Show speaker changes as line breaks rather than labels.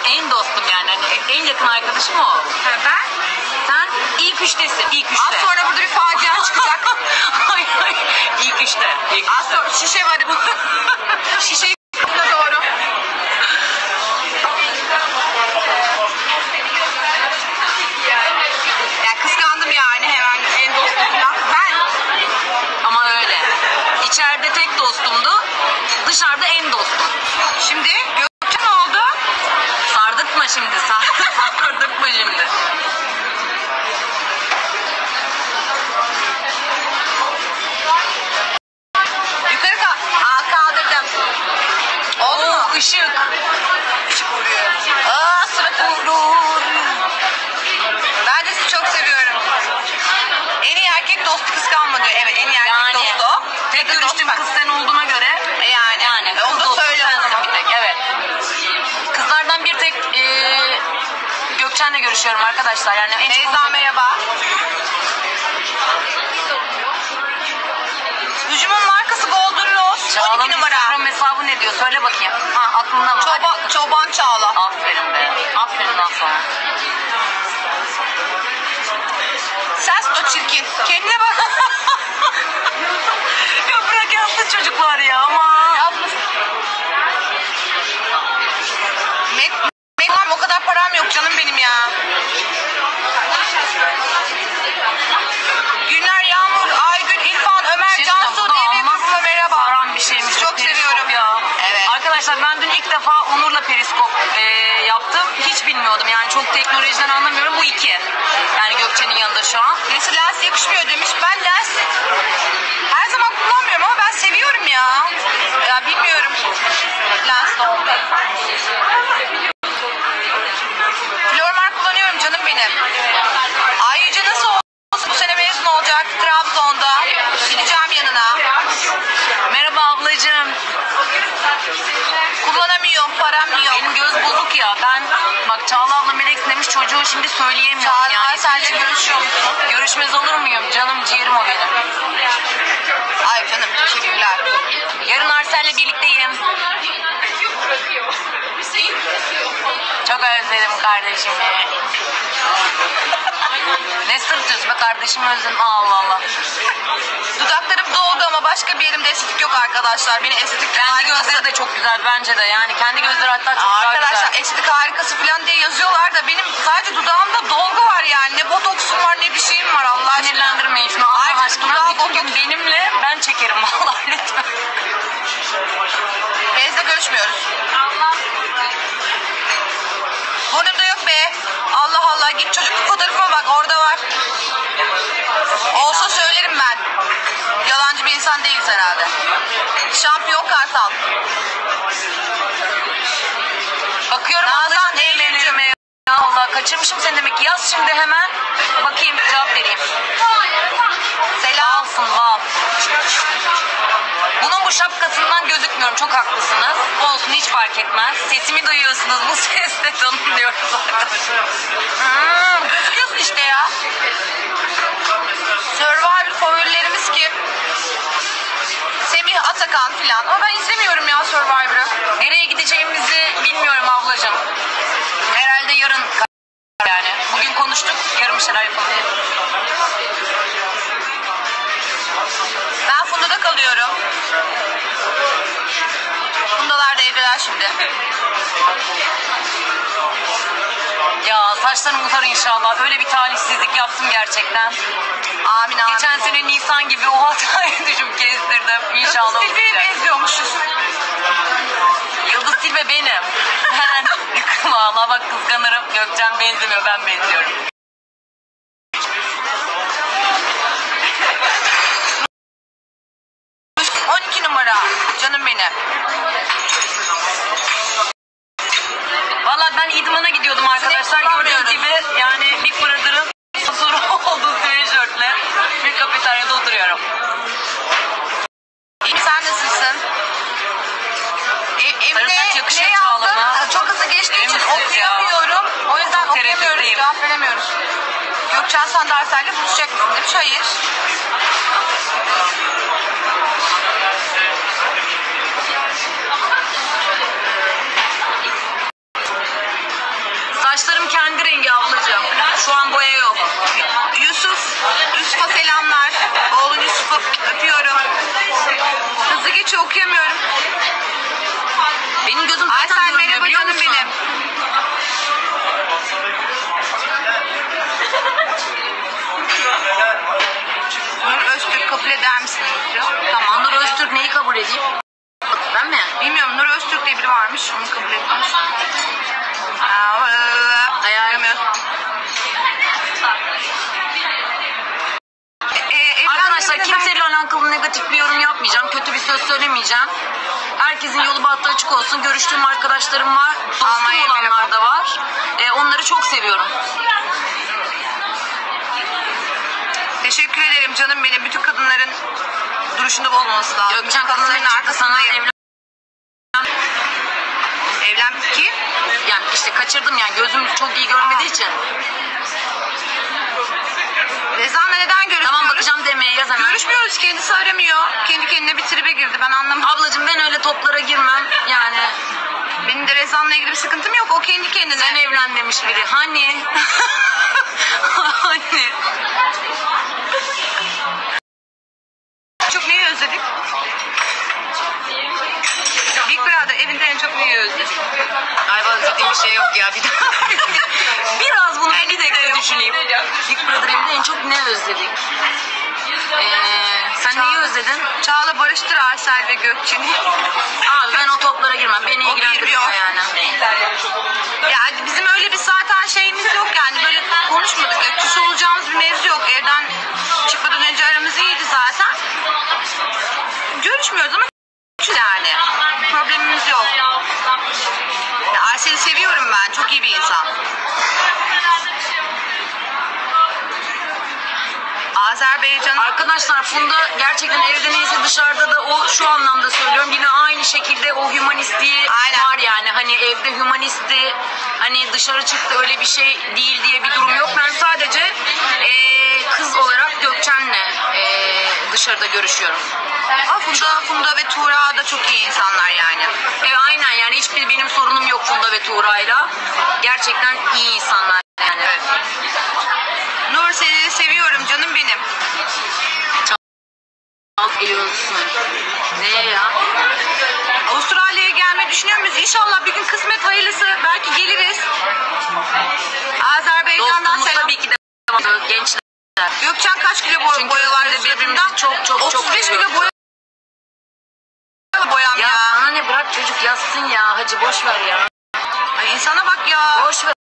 En dostum yani. Hani en yakın arkadaşım o.
Ha, ben?
Sen ilk üçtesin. İlk üçte.
Az sonra burada bir facia çıkacak.
Hayır hayır. İlk üçte.
Az sonra şişe var. Şişeyi doğru. Ya kıskandım yani hemen en dostumdan. Ben.
Ama öyle. İçeride tek dostumdu. Dışarıda en dostum.
Şimdi Gökçe ne oldu?
Sardırtma şimdi. Sardırtma şimdi.
Yukarı kaldırdım. Oldu mu?
Işık.
Işık vuruyor. Aa suratım. Ben de sizi çok seviyorum. En iyi erkek dostu kıskanma diyor. Evet en iyi erkek
Yani
dostu o.
tek görüştüğüm kız sen olduğuna göre
Yani
kız
onu da
dostum
söyle o
sensin
zaman.
bir tek. Evet. Kızlardan bir tek Gökçen'le görüşüyorum arkadaşlar. Yani en çok
Beyza merhaba. Hücumun markası Golden Rose 12 numara.
Instagram hesabı ne diyor? Söyle bakayım. Ha aklında mı?
Çoban Çağla.
Aferin be. Aferin lan sana.
Ses o çirkin. Kendine bak.
Ya bırak yapsın çocuklar ya ama.
Benim o kadar param yok canım benim ya. Günler, Yağmur, Aygün, İrfan, Ömer, Cansu, Devre grubuna merhaba.
Saran bir şeymiş.
Çok seviyorum
ya.
Evet.
Arkadaşlar ben dün ilk defa Onur'la periskop yaptım. Hiç bilmiyordum yani çok teknolojiden anlamıyorum. Bu iki. Yani Gökçe'nin yanında şu an.
Birisi lens yakışmıyor demiş. Ben lens her zaman kullanmıyorum ama ben seviyorum ya. Ya bilmiyorum. Lens olmayı. Flormar kullanıyorum canım benim. Ayrıca nasıl olsun bu sene mezun olacak Trabzon'da. Gideceğim yanına.
Merhaba ablacığım.
Kullanamıyorum, param yok.
Benim göz bozuk ya. Ben bak Çağla abla melek demiş çocuğu şimdi söyleyemiyorum
Çağla
yani.
senle görüşüyor musun?
Görüşmez olur muyum? Canım ciğerim o benim.
Ay canım teşekkürler.
Yarın Arsel'le birlikteyim. Çok özledim kardeşimi. Ne sırtıyorsun be kardeşim özledim. Allah Allah.
Dudaklarım doldu ama başka bir yerimde estetik yok arkadaşlar. Beni estetik
Kendi gözleri de çok güzel bence de. Yani kendi gözleri hatta çok daha
arkadaşlar
güzel.
estetik harikası falan diye yazıyorlar da benim sadece dudağımda dolgu var yani. Ne botoksum var ne bir şeyim var Allah aşkına.
Sinirlendirmeyin şunu Allah aşkına.
dudağı
Bütün gün
botoks.
benimle ben çekerim vallahi lütfen.
Bezle görüşmüyoruz. Burnumda yok be. Allah Allah git çocukluk fotoğrafıma bak orada var. Olsa söylerim ben. Yalancı bir insan değiliz herhalde. Şampiyon Kartal.
Bakıyorum
Nazan
Eylül'cüme. Ya Allah kaçırmışım seni demek ki. Yaz şimdi hemen. Bakayım cevap vereyim. Selamsın Val. Bunun bu şapkasından gözükmüyorum. Çok haklısınız. Olsun hiç fark etmez. Sesimi duyuyorsunuz. Bu sesle tanımlıyoruz zaten.
Gözüküyorsun işte ya. Survivor favorilerimiz kim? Semih Atakan filan. Ama ben izlemiyorum ya Survivor'ı.
Nereye gideceğimizi bilmiyorum ablacığım. Herhalde yarın yani. Bugün konuştuk. Yarın bir şeyler yapabiliriz.
Ben Funda'da kalıyorum. Fundalar da evdeler şimdi.
Ya saçlarım uzar inşallah. Öyle bir talihsizlik yaptım gerçekten.
Amin amin.
Geçen sene Nisan gibi o hataya düşüp gezdirdim. İnşallah
Silvi'ye
olacak.
benziyormuşuz.
Yıldız Tilbe benim. Ben yıkılma Allah bak kıskanırım. Gökçen benzemiyor ben benziyorum.
Numara canım benim.
Valla ben idmana gidiyordum arkadaşlar. Gördüğünüz gibi yani Big Brother'ın sponsoru olduğu sweatshirtle bir kafeteryada oturuyorum.
Sen nasılsın? Emre ne yazdın? Çok hızlı geçtiği için okuyamıyorum. O yüzden okuyamıyoruz, cevap veremiyoruz. Gökçen Sandarsel'le buluşacak mısın demiş. Hayır.
Saçlarım kendi rengi ablacığım. Şu an boya yok.
Yusuf'a selamlar. Oğlum Yusuf'u öpüyorum. Hızlı geçiyor, okuyamıyorum.
Benim gözüm zaten
Aysel
görmüyor,
merhaba
biliyor
canım
musun?
benim. Nur Öztürk kabul eder misiniz diyor.
Tamam, Nur Öztürk neyi kabul edeyim? Ben mi?
Bilmiyorum, Nur Öztürk diye biri varmış, onu kabul etmiş.
Ayarlamıyorum. Arkadaşlar kimseyle alakalı negatif bir yorum yapmayacağım. Kötü bir söz söylemeyeceğim. Herkesin yolu bahtı açık olsun. Görüştüğüm arkadaşlarım var. Dostum olanlar da var. Onları çok seviyorum.
Teşekkür ederim canım benim. Bütün kadınların duruşunda olması lazım.
Gökçen
Kadınların arkasındayım. Evlen ki?
Yani işte kaçırdım yani. Gözüm çok iyi görmediği için.
Rezan'la neden görüşmüyoruz?
Tamam, bakacağım demeye yaz hemen.
Görüşmüyoruz, kendisi aramıyor. Kendi kendine bir tribe girdi, ben anlamadım.
Ablacığım ben öyle toplara girmem. Yani
Benim de Rezan'la ilgili bir sıkıntım yok, o kendi kendine.
sen evlen demiş biri. Hani? Hani?
Çok neyi özledik? Big Brother evinde en çok neyi özledik?
Ay bana dediğim bir şey yok ya. Bir daha. Biraz bunu bir dakika düşüneyim. Big Brother evinde en çok ne özledik? Sen neyi özledin?
Çağla barıştır Arsel ve Gökçen'i.
Abi ben o toplara girmem. Beni
O
ilgilendirmiyor
girmiyor.
yani.
Yani bizim öyle bir zaten şeyimiz yok yani, böyle konuşmadık. Ya, küs olacağımız bir mevzu yok. Evden çıkmadan önce aramız iyiydi zaten. Görüşmüyoruz ama yani problemimiz yok. Ya, Arsel'i seviyorum ben. Çok iyi bir insan. Azerbaycan.
Arkadaşlar Funda gerçekten evde neyse dışarıda da o, şu anlamda söylüyorum. Yine aynı şekilde o hümanistliği
Aynen.
var yani. Hani evde hümanisti, hani dışarı çıktı öyle bir şey değil diye bir durum yok. Ben sadece kız olarak Gökçen'le dışarıda görüşüyorum.
Funda ve Tuğra da çok iyi insanlar yani.
Aynen yani hiçbir benim sorunum yok Funda ve Tuğra'yla. Gerçekten iyi insanlar yani.
Evet. Nur, seni seviyorum canım benim.
Geliyorsun. Ne ya?
Avustralya'ya gelmeyi düşünüyor muyuz? İnşallah bir gün kısmet hayırlısı. Belki geliriz. Azerbaycan'dan
Dostumuz
selam.
tabii ki de gençler.
Gökçen kaç kilo
Çünkü
boyalar
biz de birbirimizi
suratında?
çok
35 kilo
seviyoruz.
boyam
Ya
ya.
sana ne, bırak çocuk yazsın ya. Hacı boş ver ya.
Ay insana bak ya.
Boş ver.